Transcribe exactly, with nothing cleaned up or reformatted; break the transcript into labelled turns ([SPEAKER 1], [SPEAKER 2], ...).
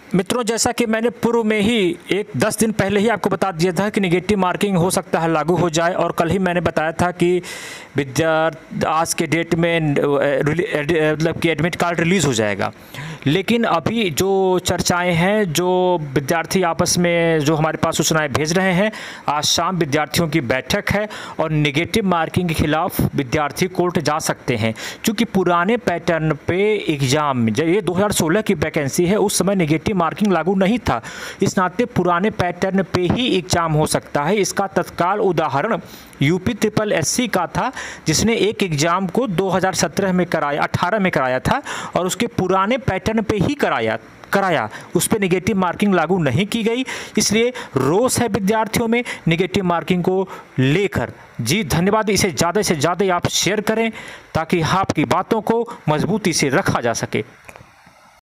[SPEAKER 1] मित्रों, जैसा कि मैंने पूर्व में ही एक दस दिन पहले ही आपको बता दिया था कि नेगेटिव मार्किंग हो सकता है लागू हो जाए, और कल ही मैंने बताया था कि विद्यार्थी आज के डेट में मतलब कि एडमिट कार्ड रिलीज़ हो जाएगा। लेकिन अभी जो चर्चाएं हैं, जो विद्यार्थी आपस में जो हमारे पास सूचनाएं भेज रहे हैं, आज शाम विद्यार्थियों की बैठक है और नेगेटिव मार्किंग के खिलाफ विद्यार्थी कोर्ट जा सकते हैं, क्योंकि पुराने पैटर्न पे एग्ज़ाम, जब ये दो हज़ार सोलह की वैकेंसी है, उस समय नेगेटिव मार्किंग लागू नहीं था। इस नाते पुराने पैटर्न पे ही एग्ज़ाम हो सकता है। इसका तत्काल उदाहरण यूपी ट्रिपल एससी का था, जिसने एक एग्ज़ाम को दो हज़ार सत्रह में कराया अठारह में कराया था और उसके पुराने पैटर्न पे ही कराया कराया उस पर नेगेटिव मार्किंग लागू नहीं की गई। इसलिए रोष है विद्यार्थियों में नेगेटिव मार्किंग को लेकर। जी धन्यवाद। इसे ज़्यादा से ज़्यादा आप शेयर करें ताकि आपकी बातों को मजबूती से रखा जा सके।